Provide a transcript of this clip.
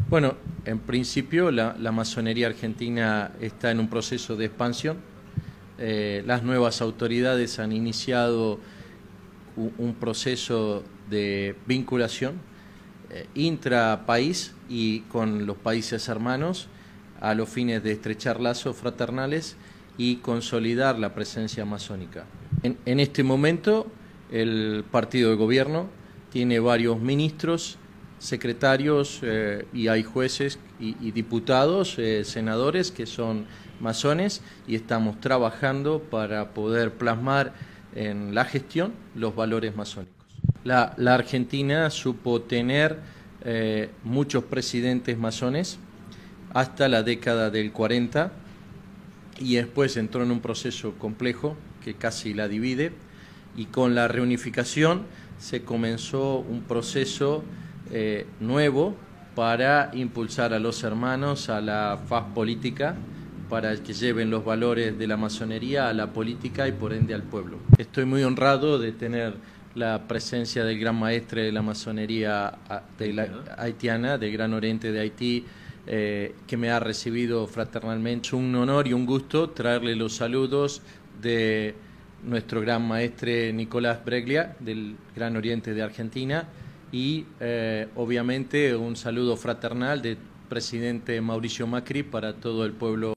Bueno, en principio la masonería argentina está en un proceso de expansión. Las nuevas autoridades han iniciado un proceso de vinculación intrapaís y con los países hermanos a los fines de estrechar lazos fraternales y consolidar la presencia masónica. En este momento el partido de gobierno tiene varios ministros, secretarios y hay jueces y diputados, senadores que son masones, y estamos trabajando para poder plasmar en la gestión los valores masónicos. La Argentina supo tener muchos presidentes masones hasta la década del 40 y después entró en un proceso complejo que casi la divide, y con la reunificación se comenzó un proceso nuevo para impulsar a los hermanos a la faz política, para que lleven los valores de la masonería a la política y por ende al pueblo. Estoy muy honrado de tener la presencia del gran maestre de la masonería haitiana, del Gran Oriente de Haití, que me ha recibido fraternalmente. Es un honor y un gusto traerle los saludos de nuestro gran maestre Nicolás Breglia, del Gran Oriente de Argentina, y obviamente un saludo fraternal del presidente Mauricio Macri para todo el pueblo.